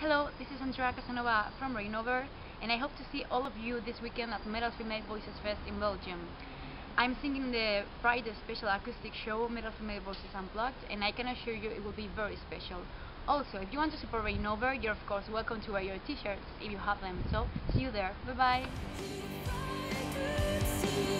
Hello, this is Andrea Casanova from Rainover, and I hope to see all of you this weekend at Metal Female Voices Fest in Belgium. I'm singing the Friday special acoustic show, Metal Female Voices Unplugged, and I can assure you it will be very special. Also, if you want to support Rainover, you're of course welcome to wear your t-shirts if you have them. So, see you there. Bye bye!